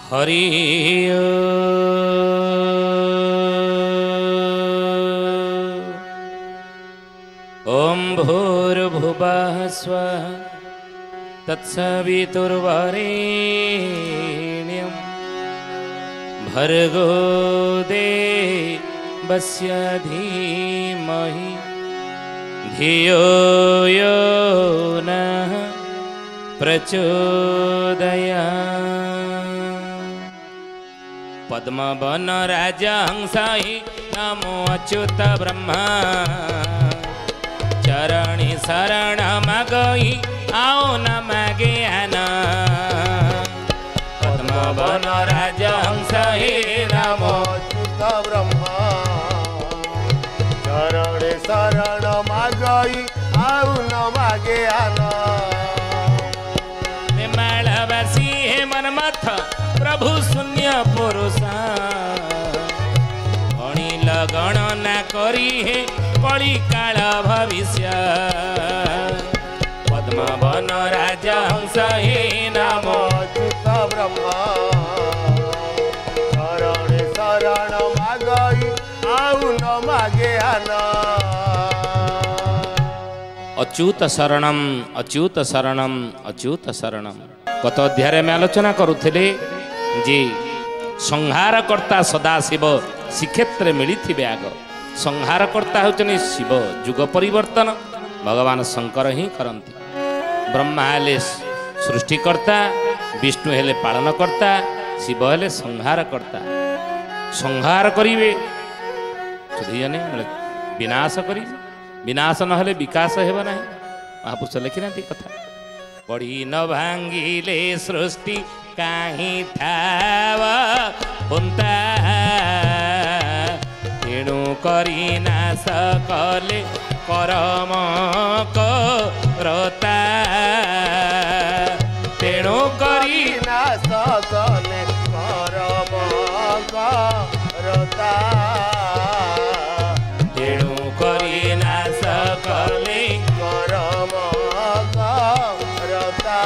हरि ओम भूर्भुवः स्वः तत्सवितुर्वरेण्यं भर्गो देवस्य धीमहि धियो यो नः प्रचोदयात्। पद्मवन राजहंसाहि नमो अच्युत ब्रह्मा चरणी शरण मगई आओ न मगे आना। पद्मवन राजहंसाहि नमो अच्युत ब्रह्मा चरणी शरण मगई आओ न मगे आना। मालवासी हे मनमथ प्रभु शून्य पुरुषा अणिल गणना करी हे कली काल भविष्य। पद्मवन राजहंस हे नमो अच्युत ब्रह्मा शरण शरण मागई आउ न मागे आना। अच्युत शरणम अच्युत शरणम अच्युत शरणम। गत अध्याय में आलोचना करुथिले जे संहारकर्ता सदाशिव श्रीक्षेत्र मिली आग। संहारकर्ता होचनी शिव जुग परिवर्तन भगवान शंकर ही करती। ब्रह्मा हेले सृष्टिकर्ता विष्णु हेले पालनकर्ता शिव हेले संहारकर्ता। संहार करिवे सुधीजने विनाश करिवे विनाश न हेले विकास हेब नाही। महापुरुष लिखि ना कथा पढ़ी न भांगिले सृष्टि काहीं थाव हुंता तेणु करी नाश कले करम करता तेणु करी नाश कले करम करता तेणु करी नाश कले करम करता।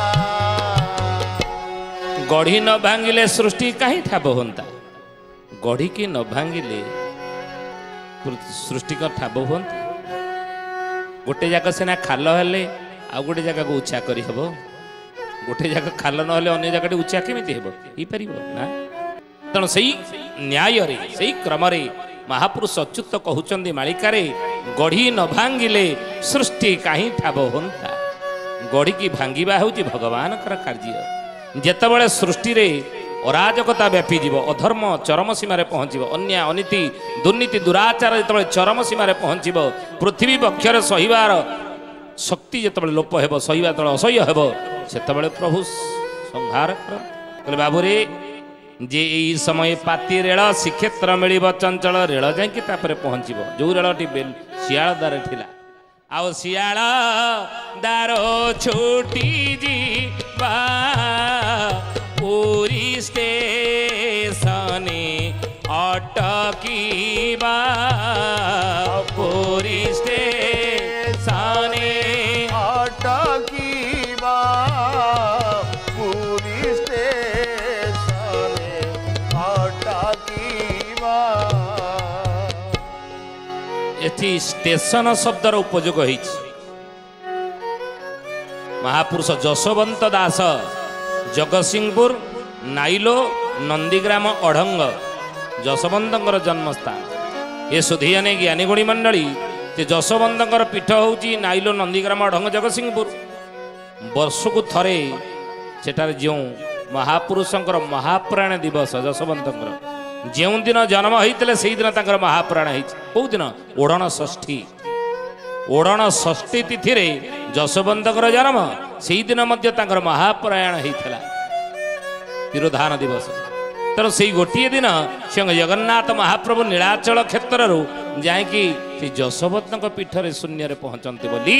गढ़ी न भांगिले सृष्टि कहीं ठाब होता। गढ़ी की न भांगिले सृष्टि का ठाब होता। गोटे जाक सीना खाल हेले आ गोटे जगह को उच्चा करी हबो। गोटे जगह खाल न हेले अन्य जगह उच्चा केमिति हेबो ही परिबो ना। तेणु सही न्याय रे सही क्रम रे महापुरुष अच्युत कहउचंदी मालिकारे गढ़ी न भांगिले सृष्टि कहीं ठाब होता। गढ़ी की भांगिबा होची भगवान कर कार्य। जेतेबेले सृष्टि रे अराजकता व्यापी जीव अधर्म चरम सीमार पहुँचब अन्याय अनीति दुर्नीति दुराचार जो चरम सीमार पहुँचब पृथ्वी बक्षर सहिबार शक्ति जो लोप हो सहिबा तले असह्य हेब सेतबेले प्रभु संहार कर बाबू रे जे यही समय पाती रेल श्रीक्षेत्र मिल चंचल रेल जाकि पहुँचब जो रेलटी शियाल दार थिला आओ शियाल दार छुटी जीवा पूरी स्टेशने अटकीबा पूरी स्टेशने अटकीबा पूरी स्टेशने अटकीबा। एठी स्टेशन शब्दर उपयोग होइछि। महापुरुष जशवंत दास जगतसिंहपुर नाइलो नंदीग्राम अढ़ंग जशवंतर जन्मस्थान। ये सुधीजने ज्ञानी गुणी मंडली जे जशवंतर पीठ होची नाइलो नंदीग्राम अढ़ंग जगतसिंहपुर। वर्ष को थरे सेठार जो महापुरुषंकर महापुराण दिवस जशवंतर जो दिन जन्म होते से दिन तक महापुराण हो दिन ओढ़ण षष्ठी। ओढ़ण षष्ठी तिथि रे जशवंतर जन्म से दिन महापुराण होता तिरोधान दिवस। तेणु से गोटे दिन स्वयं जगन्नाथ महाप्रभु नीलाचल क्षेत्र जाकि जशवंत पीठ में शून्य पहुँचते बोली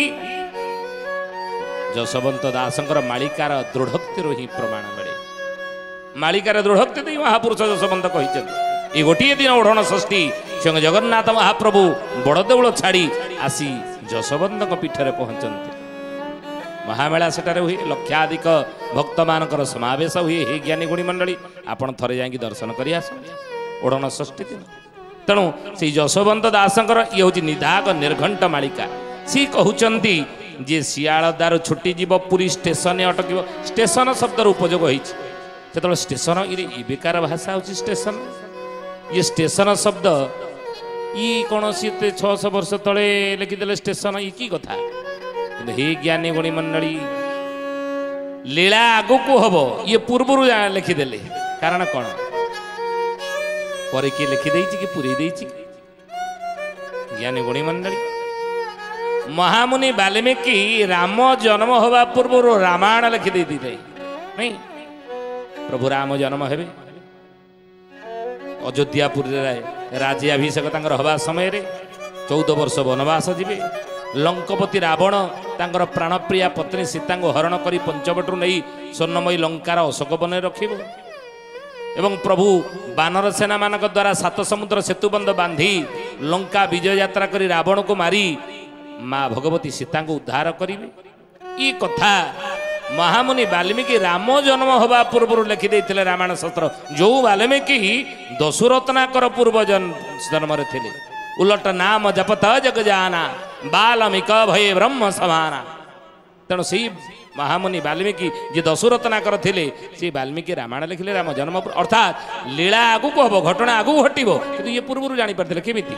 जशवंत दासंकर मालिकार दृढ़ोक्ति ही प्रमाण मिले। मालिकार दृढ़ोक्ति महापुरुष जशवंत कहते ये गोटे दिन ओढ़ण षष्ठी स्वयं जगन्नाथ महाप्रभु बड़देउल छाड़ी आसी जशवंत पीठ में पहुँचते। महामेला सेठारे हुए लक्षाधिक भक्त मानकर समावेश हुए हे ज्ञानी गुणी मंडली आपण थरे जाई दर्शन करि आस ओढ़न षष्ठी दिन तेणु से यशोवंत दासंकर ये हूँ निधाग निर्घंट मालिका सी कहउचंती जे सियालदार छुट्टी जीव पुरी स्टेशन अटक स्टेशन शब्दर उपयोग होते स्टेशन ये बेकार भाषा हूँ स्टेशन ये स्टेशन शब्द ये कौन सी 600 वर्ष तले लिखिदे स्टेशन ये की कथा हे ज्ञानी गुणी मंडली लीला आगु को हम ये पूर्व लिखिदे कारण कौन पर किए लिखिदे कि पूरी देछि ज्ञानी गुणी मंडली महामुनि वाल्मीकि राम जन्म हवा पूर्व रामायण लिखिदे नहीं प्रभु राम जन्म हेबे अयोध्यापुरी राज्याभिषेक हवा समय 14 वर्ष वनवास जीवे लंकपति रावण तांकर प्राणप्रिया पत्नी सीता को हरण कर पंचवटू नहीं स्वर्णमयी लंकार अशोक बन रखिब एवं प्रभु बानर सेना मान द्वारा 7 समुद्र सेतुबंध बांधी लंका विजय यात्रा कर रावण को मारी माँ भगवती सीता को उद्धार करेंगे ये कथा महामुनि वाल्मीकि राम जन्म हवा पूर्व लिखिदे रामायण शास्त्र जो वाल्मीकि दशरत्नाकर पूर्व जन्म थे उलट नाम जपत जग जाना बाल्मीक भय ब्रह्म समाना तेणु से महामुनि वाल्मीकि जी दशरत्नाकर थे से वाल्मीकि रामायण लिखिले राम जन्म अर्थात लीला आगु को हम घटना आगु घटो कि ये पूर्व जापारे केमी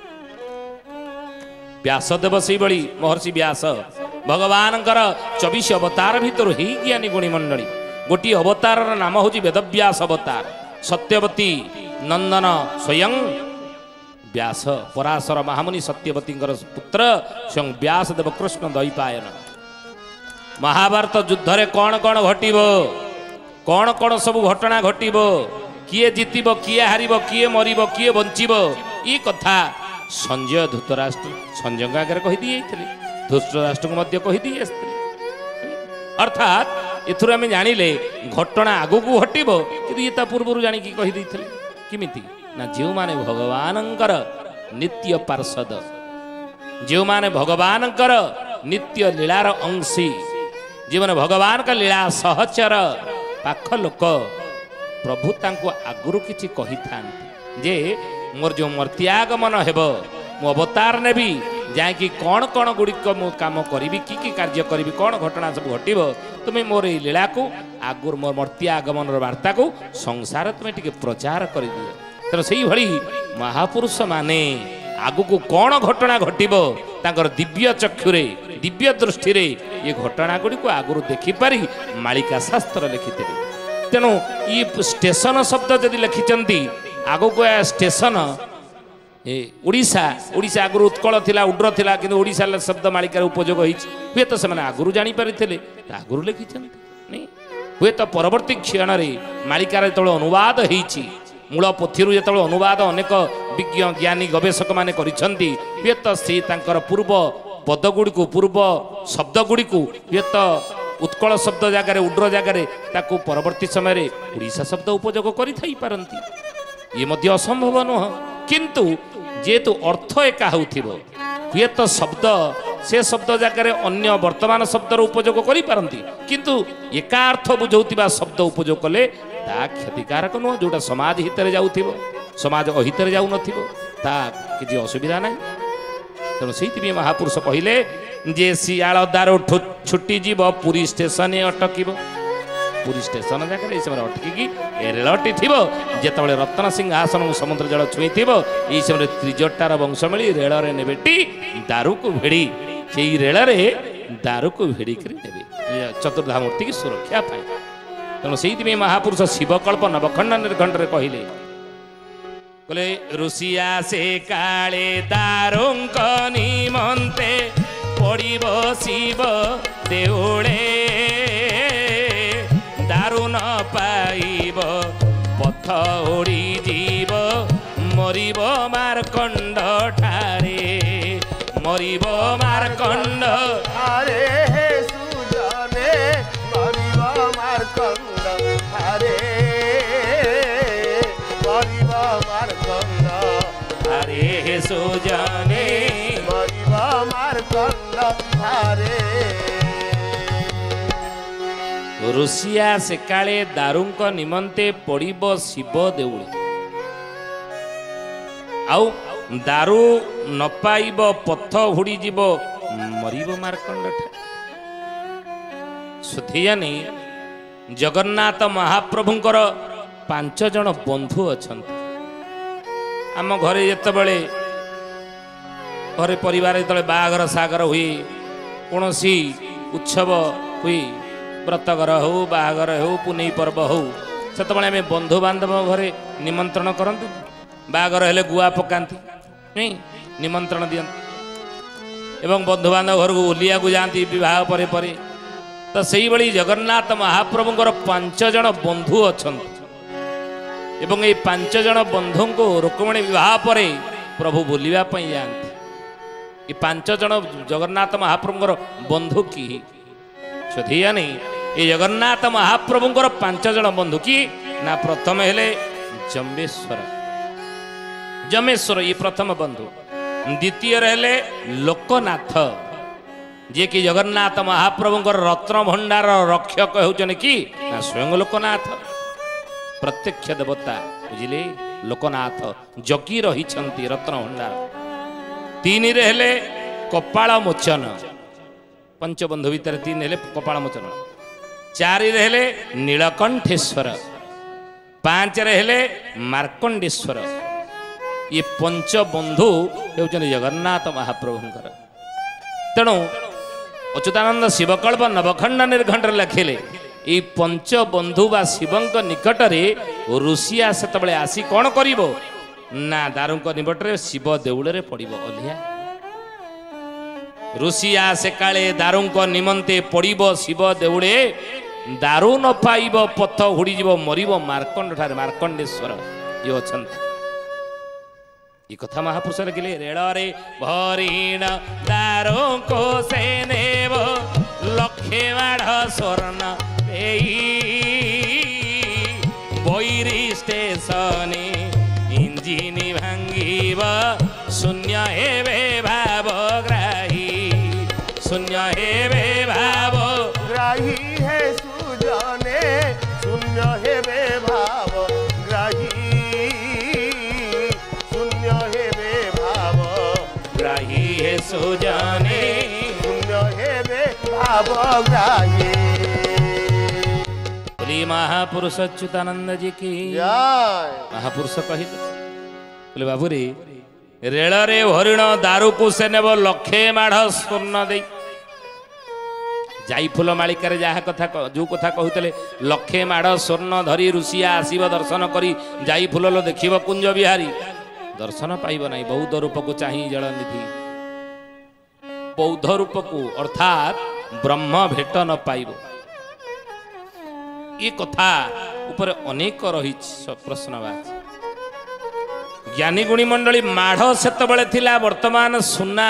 व्यासदेव से बड़ी महर्षि व्यास भगवान 24 अवतार भितर ही ज्ञानी गुणी मंडली गोटी अवतार नाम हूँ वेदव्यास अवतार सत्यवती नंदन स्वयं व्यास पराशर महामुनि सत्यवती पुत्र स्वयं व्यासदेव कृष्ण द्वैपायन महाभारत युद्ध रे कौन कौन घटिब कौन कौन सब घटना घटिब किए जीतिब किए हारिब किए मरिब किए बंचिब ये कथा संजय धृतराष्ट्र संजय आगे कहीदी धृतराष्ट्र को कहीदी अर्थात एथुर आम जानिले घटना आगु को घटिब कि ये पूर्व जानिकी कहीदी किमिति ना जो माने भगवानंकर नित्य पार्षद जो माने भगवानंकर नित्य लीलार अंशी जो माने भगवान का लीला सहचर पाख लोक प्रभु तांको आगुरु किछि कही था जे मोर जो मर्त्यागमन हेब मु अवतार नेबी जाकि कौन कौन गुड़िक मु काम करी कि कार्य करी कौन घटना सब घटब तुम्हें मोर ये लीला को आगुर मोर मर्त्यागमन वार्ता को संसार तुम्हें टिके प्रचार कर दियो तेणु से भली महापुरुष माने आगु को कौन घटना घटिब तांकर दिव्य चक्षुरे दिव्य दृष्टि रे ये घटना गुड़ी को आगुर देखिपारी मालिका शास्त्र लिखिते तेणु ये स्टेशन शब्द जदि लिखिचंती आगु को स्टेशन ओडिशा ओडिशा आगुर उत्कल थिला उड्र थिला किंतु ओडिशा शब्द मालिकार उपयोग हुए तो से आगुर जानी पारिथिले आगुर लिखिचंती नहीं हुए तो परवर्ती क्षण रे मालिकार जेतବେଳେ अनुवाद ହେଇଛି मूल पोथीरु जेतବେଳେ अनुवाद अनेक विज्ञ ज्ञानी गवेषक माने करिसंती हुए तो से तांकर पूर्व पदगुड़ी को पूर्व शब्दगुड़ी को हुए तो उत्कल शब्द जगार उड्र जगार ताकू परवर्ती समय ओडिशा शब्द उपयोग करि थाई पारंती ये मध्य असंभव नुह किंतु जेतु अर्थ एका होथिबो हुए तो शब्द से शब्द जगार अन्य वर्तमान शब्दर उपयोग करि पारंती किंतु एका अर्थ बुझौतिबा शब्द उपयोग कले ता क्षतिकारक नुह जोटा समाज हितरे जाउथिबो समाज अहितरे जाउ नथिबो ता किछि असुविधा नाही तेणु से महापुरुष कहले जे सियालदार छुट्टी जीव पुरी स्टेशन अटकिब पुरी स्टेशन जगह समय अटकिकी रेलटी थी जिते रत्न सिंहासन समुद्र जल छुई थी यही समय त्रिजटार वंश मिली रेल रे नेबेटी दारू को भिड़ी से रेल रे दारू को भिड़िक ने चतुर्धा मूर्ति की सुरक्षा पाए तेणु से महापुरुष शिवकल्प नवखंड निर्घंट कहले बोले ऋषिया से काले दारुंक निमंते पड़िब शिव देउळे दारू न पाइब पथ उड़ी जीव मरिब मारकंड ठारे मरिब मारकंड ठारे हे सुजने मरिब मारकंड ठारे मरिब मारकंड ठारे हे सुजने मरिब मारकंड ठारे ऋषिया सेकाळे दारुंक निमंते पड़िब शिव देउळे आउ दारू न पाइब पथ हुड़ी जीव मरिब मार्कंड सुथियानी जगन्नाथ महाप्रभुंकर 5 जन बंधु अछंत आम घरे जेतबेले घरे परिवार जेतबेले बाहागर सागर हुए कोनोसी उत्सव हुए व्रतगर हो बाहागर हो पुनई पर्व हो सेतबेले आमे बंधु बांधव घरे निमंत्रण करंतु बाहागर हेले गुआ पकांती नहीं निमंत्रण दियंती एवं बंधु बांधव घर को ओलिया को जाती विवाह परे परे तो सही बड़ी जगन्नाथ महाप्रभुंकर 5 जन बंधु अछंती एवं ये 5 जन बंधु को रुक्मिणी विवाह पर प्रभु बुलिया जाती ये 5 जन जगन्नाथ महाप्रभुंकर बंधु की सुधिया नहीं ये जगन्नाथ महाप्रभुंकर 5 जन बंधु की ना प्रथम हेले जम्बेश्वर जमेश्वर ये प्रथम बंधु द्वितीय हेले लोकनाथ जे कि जगन्नाथ महाप्रभुंकर रत्न भंडार रक्षक होचन कि ना स्वयं लोकनाथ प्रत्यक्ष देवता बुझिले लोकनाथ जगी रही रत्न भंडार 3 रे हेले कपाल मोचन पंचबंधु भितर 3 हेले कपाल मोचन 4 रे हेले नीलकंठेश्वर 5 रे हेले मार्कंडेश्वर ये 5 बंधु होचन जगन्नाथ महाप्रभुंकर तेणु अच्युतानंद शिवकल्प नवखंड निर्घंट लिखिले ये 5 बंधु बा शिवंक निकट रे ऋषिया सेतबेले आसी कौन करिवो ना दारुंक निबटरे शिव देउळे पड़िबो ओलिया ऋषिया सेकाळे दारुंक निमंते पड़िबो शिव देउळे दारू न पाइबो पथ हुड़ी जीवो मरिबो मार्कंड ठारे मार्कंडेश्वर ये अछंत ये कथा महापुरुष लिखिले रेल रे भरीण दारुंको से नेबो लक्षे माढ़ स्वर्ण बैरी स्टेशन इंजिन भांगिब शून्य हेबे भावग्राही शून्य हेबे भावग्राही हे सुजने शून्य हेबे भावग्राही शून्य हेबे भावग्राही हे सुजने शून्य हेबे भावग्राही महापुरुष अच्युतानंद जी की महापुरुष कहिले बोले बाबू रे रेल रे हरिण दारू को से नेब लक्षे माढ़ स्वर्ण दे जाई फूल मालिका जहाँ कथा जो कथा कहते लक्षे माढ़ स्वर्ण धरी ऋषिया आसब दर्शन करी जाई फूल देखिब कुंज बिहारी दर्शन पाइब ना बौद्ध रूप को चाही जलनिधि बौद्ध रूप को अर्थात ब्रह्म भेट न पाइब ये कथा ऊपर अनेक रही प्रश्नवाच ज्ञानी गुणी मंडली माढ़ सेतबेले थिला वर्तमान सुना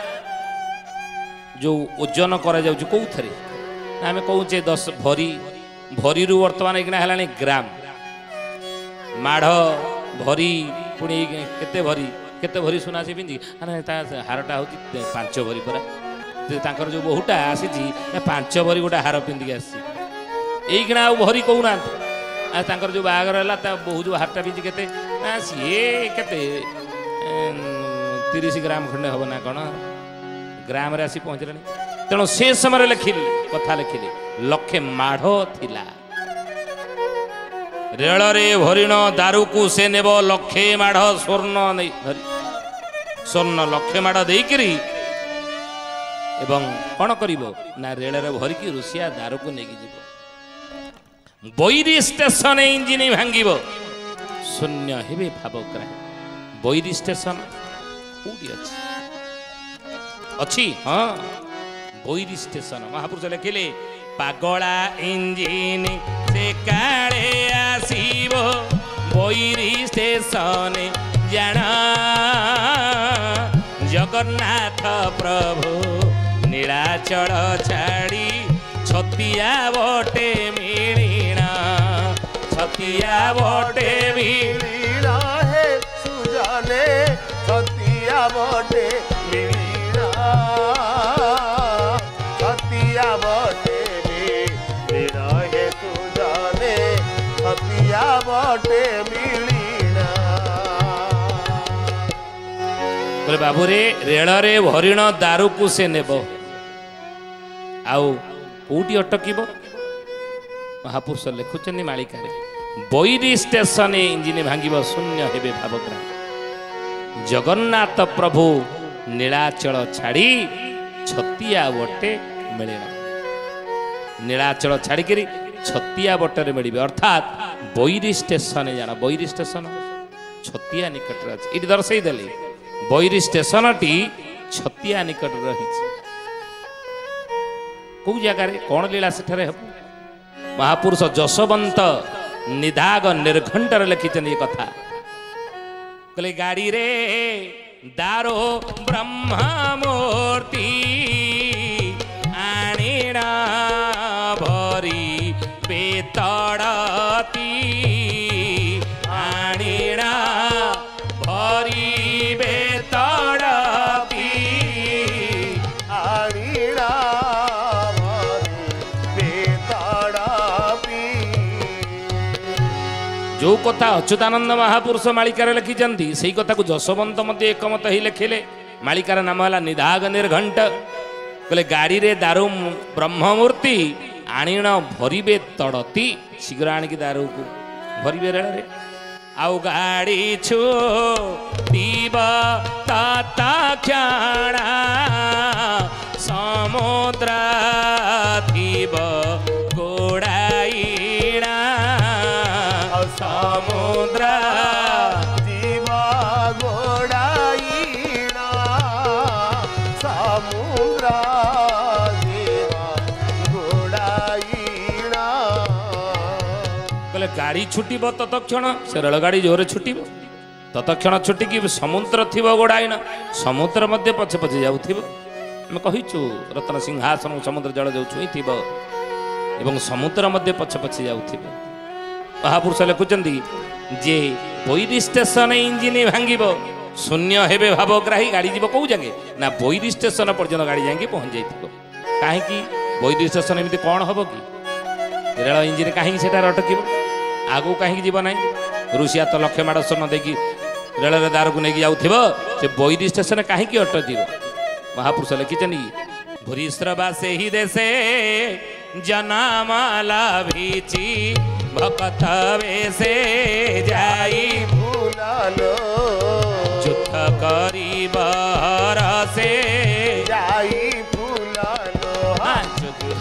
जो ओजन करा जाउची कोउथरे आमे कहूचे 10 भरी भरी रु वर्तमान एकना हलानी ग्राम माढ़ भरी पुणी केते भरी सुना से बिंदी अरे ता हारटा होची 5 भरी परा तांकर जो बहुटा आसी 5 भरी गोटा हार पिंदी आसी एइकना भरी कहूना तांकर जो बाहागर है बहु जो हारटा पिंदी केते सीए केते 30 ग्राम खंडे हम ना कौन ग्राम रे आसी पहुँचले तेणु से समय लिखिली कथा लिखिली लक्षे माढ़ थिला रेल रे भरिण दारू को से नेब लक्षे माढ़ स्वर्ण नहीं धरी स्वर्ण लक्षे माढ़ देकरी एवं कौन करिवो ना रेल रे भरिकी ऋषिया दारू को नेकी जीवो बैरी स्टेशन इंजिन भांगिब शून्य हेबे भावग्राही बैरी स्टेशन कोठी अच्छी हाँ बैरी स्टेशन महापुरुष लिखिले पागला इंजिन से काले आसीबो बैरी स्टेशन जान जगन्नाथ प्रभु नीलाचल छाड़ी छतिया बटे मिलिना छतिया बटे मिलिना हे सुजाने छतिया बटे मिलिना छतिया बटे मिलिना बटे मिलिना बोले बाबू रे रेल रे हरिण दारू को से नेब आउ कोटी अटकिब महापुरुष लिखुचंदी मालिका रे बैरी स्टेशन इंजिन भांगिब शून्य हेबे भावग्राम जगन्नाथ प्रभु नीलाचल छाड़ी छतिया बटे मिलिना नीलाचल छाड़ी छतिया बटरे मिले अर्थात बैरी स्टेशन जाना बैरी स्टेशन छतिया निकट ये दर्शई देले बैरी स्टेशन टी छतिया निकट रही कौ जगार कौन लीला सेठे हम महापुरुष जशवंत निधाग निर्घंटर लिखिछन ये कथा कहले गाड़ी रे दारो ब्रह्ममूर्ति आणिणा भरी बेतड़ती आणिणा भरी बेतड़ती आणिणा जो कथा अच्युतानंद महापुरुष मालिकार लिखिंट से कथा को जशवंत मध्य एकमत ही लिखिले मालिकार नाम है निधाग निर्घंट कहले गाड़ी रे दारू ब्रह्ममूर्ति आणिण भरवे तड़ती शीघ्र आणिक दारू को भरवे रेल आउ गाड़ी छु क्षण समुद्र थीब गोड़ाईणा समुद्र जीवा गोड़ाईणा समुद्र जीवा गोड़ाईणा कहले गाड़ी छुटिब तत्क्षण से रेलगाड़ी जोरे छुटिब तत्क्षण छुटिकी समुद्र थी गोड़ाईण समुद्र मध्य पछे पछे जाऊथिब आम कहीचु रत्न सिंहासन समुद्र जल जो छुईथिब एवं समुद्र मध्य पछे पछे जाऊथिब महापुरुष लिखुचंदी जे बैरी स्टेशन इंजिन भांगिब शून्य हेबे भावग्राही गाड़ी जीव कौ जगह ना बैरी स्टेशन पर्यटन गाड़ी जाकि पहुँच जाइए कहीं बैरी स्टेशन एमती कौन हम कि रेल इंजिन कहीं अटकिब आगू कहीं जीव ना रुषिया तो लक्ष्य माड़ स्वन देखी रेल दार को लेकिन जाऊब से बैरी स्टेशन कहीं अटक महापुरुष लिखिं भूरिश्रवा से ही देशे जनामाला भीची भक्त वेशे जाई भूलालो युद्ध करिबर से जाई भूलालो युद्ध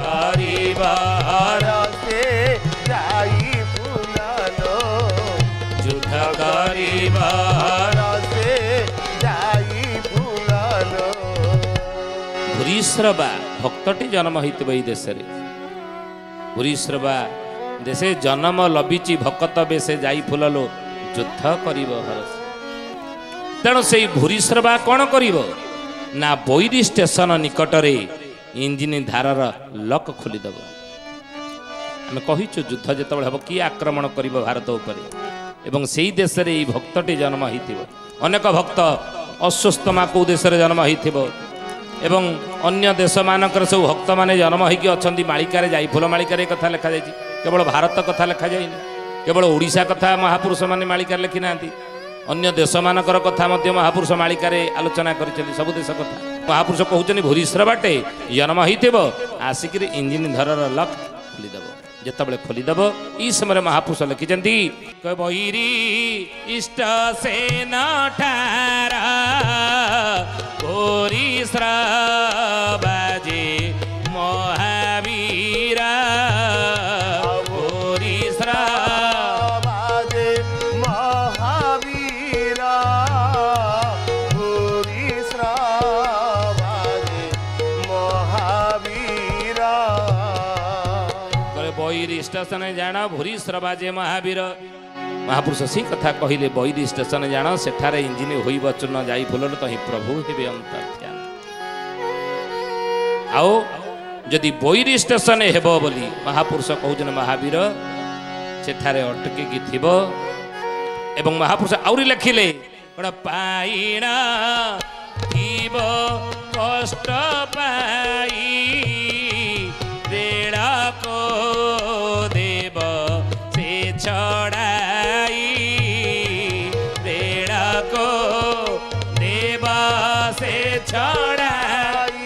करिबर से जाई भूलालो युद्ध करिबर से जाई भूलालो भूरिश्रवा भक्तटी जन्म होइतबे ई देश रे भूरिश्रवा देशे जन्म लभिची भक्त बेसे जाई फुललो युद्ध करिब हरस तेणु से भूरिश्रवा कौन करिब ना बैरी स्टेशन निकटरे इंजिन धारर लक खोलीदेव आम कहीचु युद्ध जिते हम किए आक्रमण कर भारत उपरे एवं से ही देश में भक्तटी जन्म हो अनेक भक्त अस्वस्थ माँ कौ देश में जन्म हो एवं अन्य देश मानकर सब भक्त मैंने जन्म होती मालिकार जाइफुल मालिकार कथा लिखा जाए केवल भारत कथा लिखा जाए केवल ओडिशा कथा महापुरुष मैंने मालिकार लिखि ना अन्य देश मानकर कथा महापुरुष मालिकार आलोचना कर सब देश कथा महापुरुष कहते भूरिश्रवाटे जन्म हो आसिक इंजिन धरर लक खोलीदेव जिते खोलीदेव ई समय महापुरुष लिखिं बैरी इष्ट से नार भूरिश्रवाजे महावीरा भूरिश्रवाजे महावीरा भूरिश्रवाजे महावीरा बैरी स्टेशन जान भूरिश्रवाजे महावीर महापुरुष सी कथा कहले बैरी स्टेशन जान सेठारे इंजिन होई बचन जाई फुलल तो प्रभु हेबे अंतर्ध्यान आओ जदि बैरी स्टेशन हेबो बोली महापुरुष कहउजन महावीर सेठारे अटकी थिबो एवं महापुरुष आउरी लिखिले कोन पाइना थिबो कष्ट पाई रेला को देव से छ छड़ाई रेड़ा को देव से छड़ाई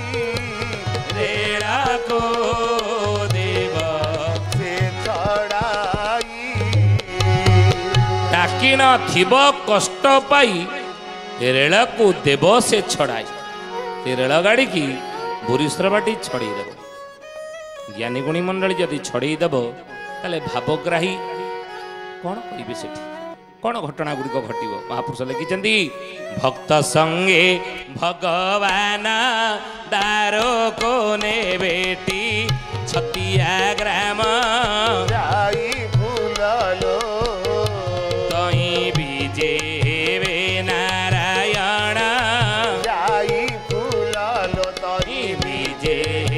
रेड़ा को देव से छड़ाई डाकी न थिब कष्ट पाई रेल को देव से छड़ाई रेलगाड़ी की भुरीश्रवाटी छड़ई देव ज्ञानी गुणी मंडली जदि छड़ई देव ताले भावग्राही कौन करिबे सेठी कौन घटना गुड़िक घटिबो महापुरुष लिखिछन्ती भक्त संगे भगवान दारो को ने बेटी छतिया ग्राम जाई फूललो तई बीजे नारायण जाई फूललो तई बीजे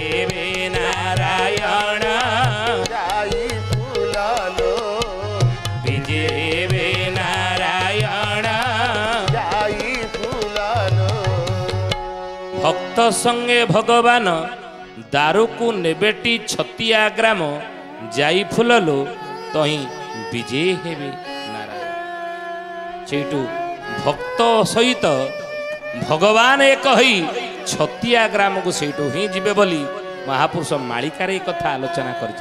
नारायण जाई फूललो बीजे नारायण जाई फूललो भक्त संगे भगवान दारू को नेबेटी छतिया ग्राम जाई फुललो तही विजय हेबे नारायण सेठू भक्त सहित भगवान एक ही छतिया ग्राम को सेठू ही जीवे बोली महापुरुष मालिकार एक कथा आलोचना कर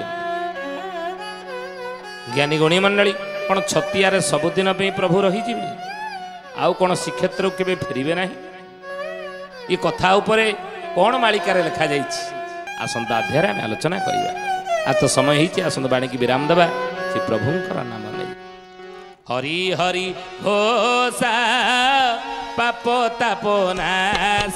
ज्ञानी गुणी मंडली कौन छतिया सबुदिन प्रभु रही आउ कौन श्रीक्षेत्र के फेरबे ना ये कथा उपरे कौन मालिकार लिखा जाइए आसंता अध्याय आम आलोचना करवा आ तो समय ही आसंत बाणी की विराम देवा से प्रभुंकर नाम नहीं हरि हरि घोषा पाप ताप नाश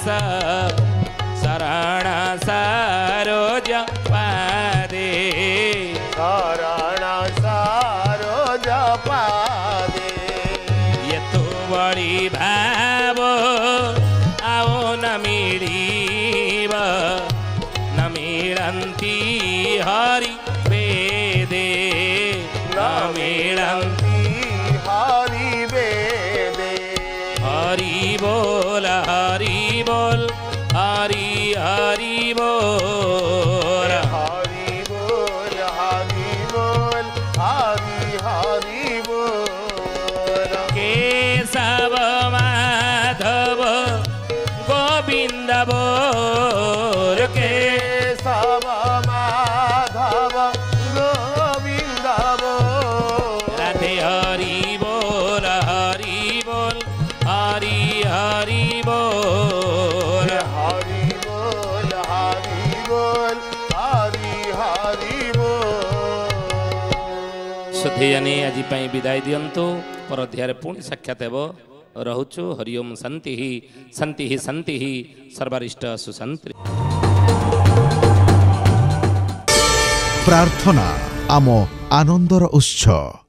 शरण सरोज पादे शरण सरोज पादे ये तो बड़ी भाव आओ न मिलीब न मिलंती हरि वेदे न मिलंती हरि वेदे हरि बोल हरि बोल हरि हरि बोल हरि बोल हरि बोल हरि हरि बोल केशव माधव गोविंद बोल केशव माधव गोविंद बोल राधे हरि बोल हरि बोल हरि हरि बोल हरि बोल हरि बोल हरि हरि बोल सुधेयने आज विदाय दियंतु पर अध्याय पुणी साक्षात हेब रहुचु हरिओम शांति शांति शांति सर्वरिष्ट सुशांति प्रार्थना आम आनंदर उत्सव।